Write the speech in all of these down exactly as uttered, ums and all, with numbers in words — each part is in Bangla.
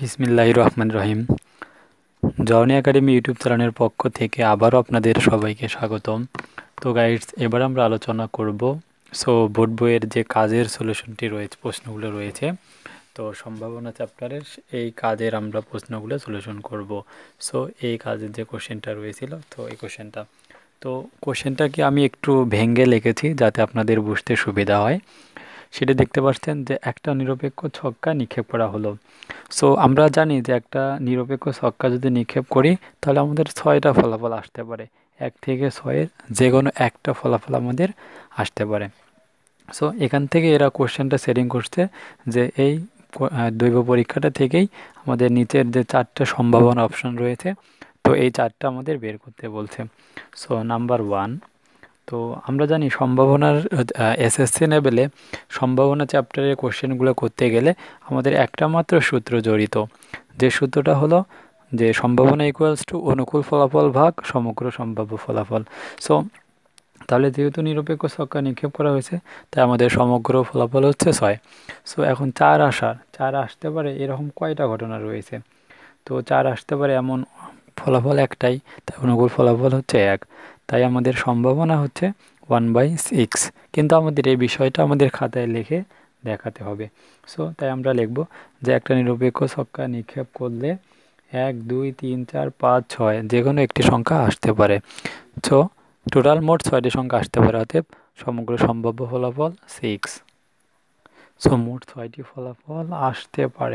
বিসমিল্লাহির রহমানির রহিম। জওনি একাডেমি ইউটিউব চ্যানেলের পক্ষ থেকে আবারও আপনাদের সবাইকে স্বাগতম। তো গাইডস, এবার আমরা আলোচনা করব সো বোর্ড বইয়ের যে কাজের সলিউশনটি রয়েছে, প্রশ্নগুলো রয়েছে, তো সম্ভাবনা চ্যাপ্টারের এই কাজের আমরা প্রশ্নগুলো সলিউশন করব। সো এই কাজের যে কোশ্চেনটা রয়েছিল, তো এই কোশ্চেনটা তো কোশ্চেনটাকে আমি একটু ভেঙে লিখেছি যাতে আপনাদের বুঝতে সুবিধা হয়। সেটা দেখতে পাচ্ছেন যে একটা নিরপেক্ষ ছক্কা নিক্ষেপ করা হলো। সো আমরা জানি যে একটা নিরপেক্ষ ছক্কা যদি নিক্ষেপ করি তাহলে আমাদের ছয়টা ফলাফল আসতে পারে, এক থেকে ছয়ের যে কোনো একটা ফলাফল আমাদের আসতে পারে। সো এখান থেকে এরা কোশ্চেনটা সেটিং করছে যে এই দৈব পরীক্ষাটা থেকেই আমাদের নিচের যে চারটা সম্ভাবনা অপশন রয়েছে, তো এই চারটা আমাদের বের করতে বলছে। সো নাম্বার ওয়ান, তো আমরা জানি সম্ভাবনার এসএসসি লেভেলে সম্ভাবনা চ্যাপ্টারের কোশ্চেনগুলো করতে গেলে আমাদের একটা মাত্র সূত্র জড়িত, যে সূত্রটা হলো যে সম্ভাবনা ইকুয়ালস টু অনুকূল ফলাফল ভাগ সমগ্র সম্ভাব্য ফলাফল। সো তাহলে যেহেতু নিরপেক্ষ ছক্কা নিক্ষেপ করা হয়েছে তাই আমাদের সমগ্র ফলাফল হচ্ছে ছয়। সো এখন চার আসার চার আসতে পারে এরকম কয়টা ঘটনা রয়েছে? তো চার আসতে পারে এমন ফলাফল একটাই, তাই অনুকূল ফলাফল হচ্ছে এক, তাই আমাদের সম্ভাবনা হচ্ছে ওয়ান বাই সিক্স। কিন্তু আমাদের এই বিষয়টা আমাদের খাতায় লিখে দেখাতে হবে। সো তাই আমরা লিখব যে একটা নিরপেক্ষ ছক্কা নিক্ষেপ করলে এক দুই তিন চার পাঁচ ছয় যে কোনো একটি সংখ্যা আসতে পারে। সো টোটাল মোট ছয়টি সংখ্যা আসতে পারে, অতএব সমগ্র সম্ভাব্য ফলাফল সিক্স। সো মোট ছয়টি ফলাফল আসতে পারে।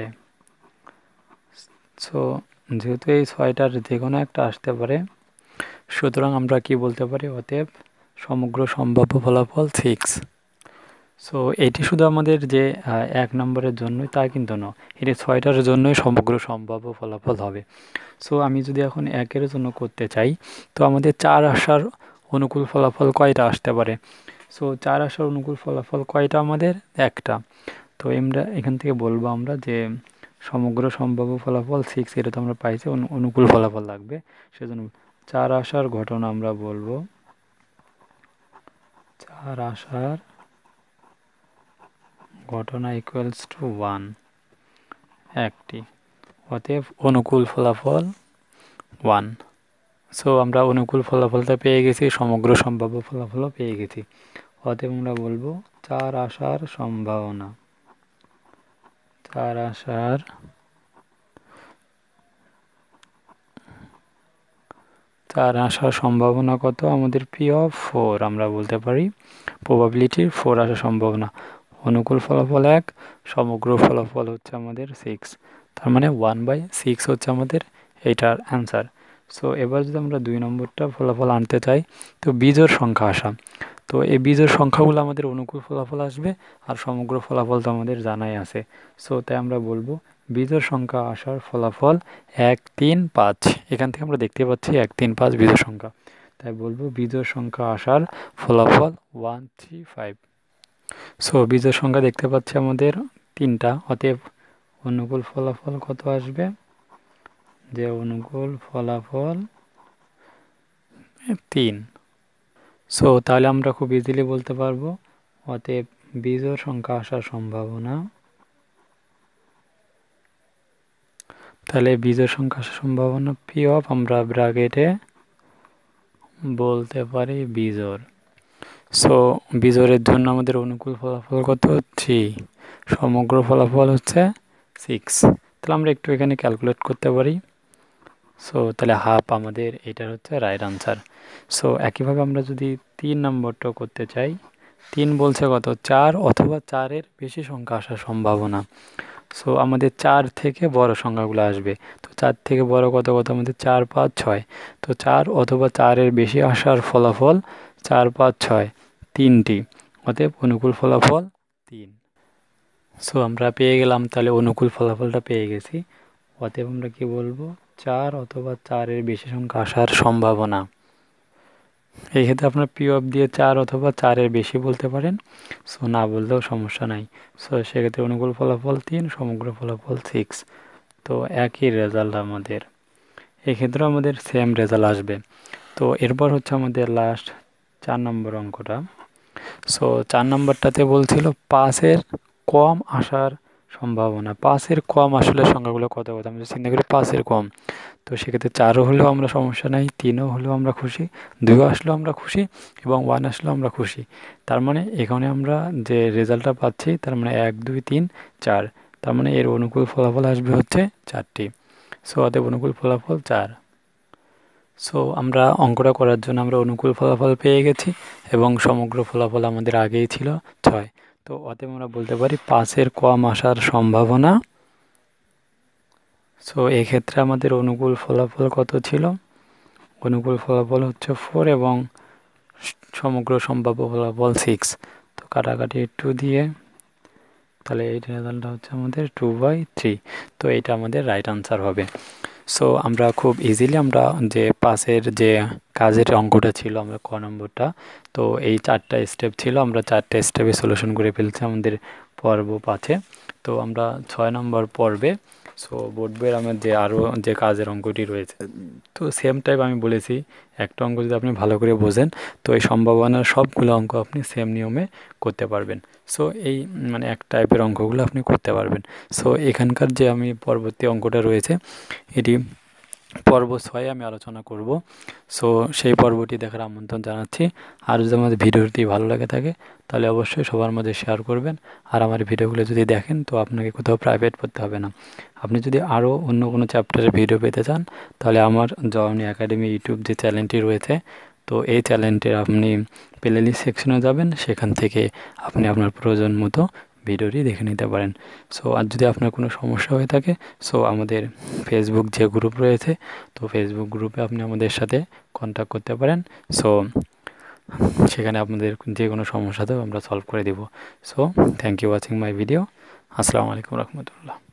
সো যেহেতু এই ছয়টার যে কোনো একটা আসতে পারে, সুতরাং আমরা কি বলতে পারি, অতএব সমগ্র সম্ভাব্য ফলাফল সিক্স। সো এটি শুধু আমাদের যে এক নম্বরের জন্যই তা কিন্তু নয়, এটি ছয়টার জন্যই সমগ্র সম্ভাব্য ফলাফল হবে। সো আমি যদি এখন একের জন্য করতে চাই, তো আমাদের চার আসার অনুকূল ফলাফল কয়টা আসতে পারে? সো চার আসার অনুকূল ফলাফল কয়টা আমাদের? একটা। তো আমরা এখান থেকে বলবো আমরা যে সমগ্র সম্ভাব্য ফলাফল সিক্স, এটা তো আমরা পাইছি, অনুকূল ফলাফল লাগবে, সেজন্য চার আসার ঘটনা আমরা বলবো চার আসার ঘটনা ইকুয়ালস টু ওয়ান, একটি, অতএব অনুকূল ফলাফল ওয়ান। সো আমরা অনুকূল ফলাফলটা পেয়ে গেছি, সমগ্র সম্ভাব্য ফলাফলও পেয়ে গেছি, অতএব আমরা বলবো চার আসার সম্ভাবনা চার আসার চার আসার সম্ভাবনা কত? আমাদের পি অফ ফোর আমরা বলতে পারি, প্রবাবিলিটির ফোর আসার সম্ভাবনা। অনুকূল ফলাফল এক, সমগ্র ফলাফল হচ্ছে আমাদের সিক্স, তার মানে ওয়ান বাই সিক্স হচ্ছে আমাদের এইটার অ্যান্সার। সো এবার যদি আমরা দুই নম্বরটা ফলাফল আনতে চাই, তো বিজোড় সংখ্যা আসা। তো এই বিজোড় সংখ্যাগুলো আমাদের অনুকূল ফলাফল আসবে, আর সমগ্র ফলাফল তো আমাদের জানাই আছে। সো তাই আমরা বলবো বিজোড় সংখ্যা আসার ফলাফল এক তিন পাঁচ। এখান থেকে আমরা দেখতে পাচ্ছি এক তিন পাঁচ বিজোড় সংখ্যা, তাই বলবো বিজোড় সংখ্যা আসার ফলাফল ওয়ান থ্রি ফাইভ। সো বিজোড় সংখ্যা দেখতে পাচ্ছি আমাদের তিনটা, অতএব অনুকূল ফলাফল কত আসবে? যে অনুকূল ফলাফল তিন। সো তাহলে আমরা খুব ইজিলি বলতে পারবো, অতএব বিজোড় সংখ্যা আসার সম্ভাবনা, তাহলে বিজোড় সংখ্যা আসার সম্ভাবনা পি অফ, আমরা ব্র্যাকেটে বলতে পারি বিজোড়। সো বিজোড়ের জন্য আমাদের অনুকূল ফলাফল কত? থ্রি, সমগ্র ফলাফল হচ্ছে সিক্স। তাহলে আমরা একটু এখানে ক্যালকুলেট করতে পারি। সো তাহলে হাফ আমাদের এটার হচ্ছে রাইট আনসার। সো একইভাবে আমরা যদি তিন নম্বরটা করতে চাই, তিন বলছে কত? চার অথবা চারের বেশি সংখ্যা আসার সম্ভাবনা। সো আমাদের চার থেকে বড় সংখ্যাগুলো আসবে, তো চার থেকে বড় কত কত আমাদের চার পাঁচ ছয়। তো চার অথবা চারের বেশি আসার ফলাফল চার পাঁচ ছয়, তিনটি, অতএব অনুকূল ফলাফল তিন। সো আমরা পেয়ে গেলাম, তাহলে অনুকূল ফলাফলটা পেয়ে গেছি, অতএব আমরা কি বলবো? চার অথবা চারের বেশি সংখ্যা আসার সম্ভাবনা। এই ক্ষেত্রে আপনার পি অফ দিয়ে চার অথবা চারের বেশি বলতে পারেন, সো না বললেও সমস্যা নাই। সো সেক্ষেত্রে অনুকূল ফলাফল তিন, সমগ্র ফলাফল সিক্স। তো একই রেজাল্ট আমাদের, এক্ষেত্রে আমাদের সেম রেজাল্ট আসবে। তো এরপর হচ্ছে আমাদের লাস্ট চার নম্বর অঙ্কটা। সো চার নম্বরটাতে বলছিল পাঁচের কম আসার সম্ভাবনা পাঁচের কম আসলে সংখ্যাগুলো কত কত আমরা চিন্তা করি পাঁচের কম, তো সেক্ষেত্রে চারও হলেও আমরা সমস্যা নাই, তিনও হলেও আমরা খুশি, দুইও আসলেও আমরা খুশি এবং ওয়ান আসলেও আমরা খুশি। তার মানে এখানে আমরা যে রেজাল্টটা পাচ্ছি তার মানে এক দুই তিন চার, তার মানে এর অনুকূল ফলাফল আসবে হচ্ছে চারটি। সো অতএব অনুকূল ফলাফল চার। সো আমরা অঙ্কটা করার জন্য আমরা অনুকূল ফলাফল পেয়ে গেছি এবং সমগ্র ফলাফল আমাদের আগেই ছিল ছয়। তো অতএব আমরা বলতে পারি পাঁচের কম আসার সম্ভাবনা। সো এক্ষেত্রে আমাদের অনুকূল ফলাফল কত ছিল? অনুকূল ফলাফল হচ্ছে ফোর এবং সমগ্র সম্ভাব্য ফলাফল সিক্স। তো কাটাকাটি টু দিয়ে তাহলে এই রেজাল্টটা হচ্ছে আমাদের টু বাই থ্রি। তো এইটা আমাদের রাইট আনসার হবে। সো আমরা খুব ইজিলি আমরা যে পাশের যে কাজের অঙ্কটা ছিল আমরা ক নম্বরটা, তো এই চারটা স্টেপ ছিল, আমরা চারটা স্টেপে সলিউশন করে ফেলছি আমাদের পর্ব পাঁচে। তো আমরা ছয় নম্বর পর্বে সো বোর্ড বইয়ের আমার যে আরও যে কাজের অঙ্কটি রয়েছে, তো সেম টাইপ আমি বলেছি একটা অঙ্ক যদি আপনি ভালো করে বোঝেন তো এই সম্ভাবনার সবগুলো অঙ্ক আপনি সেম নিয়মে করতে পারবেন। সো এই মানে এক টাইপের অঙ্কগুলো আপনি করতে পারবেন। সো এখানকার যে আমি পরবর্তী অঙ্কটা রয়েছে এটি পর্ব ছয়ে আমি আলোচনা করব। সো সেই পর্বটি দেখার আমন্ত্রণ জানাচ্ছি। আর যদি আমাদের ভিডিওটি ভালো লাগে থাকে তাহলে অবশ্যই সবার মধ্যে শেয়ার করবেন। আর আমার ভিডিওগুলো যদি দেখেন তো আপনাকে কোথাও প্রাইভেট করতে হবে না। আপনি যদি আরও অন্য কোনো চ্যাপ্টারের ভিডিও পেতে চান তাহলে আমার জওয়ানি একাডেমি ইউটিউব যে চ্যানেলটি রয়েছে, তো এই চ্যানেলটির আপনি প্লেলিস্ট সেকশনে যাবেন, সেখান থেকে আপনি আপনার প্রয়োজন মতো ভিডিওটি দেখে নিতে পারেন। সো আর যদি আপনার কোনো সমস্যা হয়ে থাকে সো আমাদের ফেসবুক যে গ্রুপ রয়েছে, তো ফেসবুক গ্রুপে আপনি আমাদের সাথে কন্ট্যাক্ট করতে পারেন। সো সেখানে আপনাদের যে কোনো সমস্যাতেও আমরা সলভ করে দেব। So thank you watching my video. আসসালামু আলাইকুম রহমতুল্লাহ।